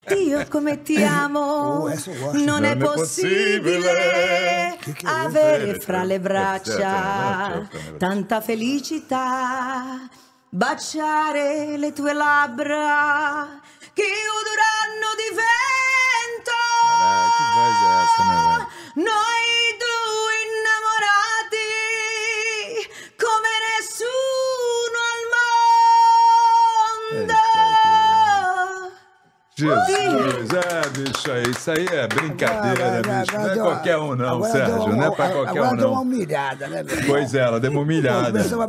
Dio come ti amo, non è possibile avere fra le braccia tanta felicità, baciare le tue labbra che odoranno di vento. Che voz è essa, né, velho? Noi due innamorati come nessuno al mondo. Jesus, bicho, isso aí é brincadeira, bicho. Não é qualquer um não, Sérgio, não é pra qualquer um Agora deu uma não. humilhada, né, meu? Pois é, ela deu uma humilhada.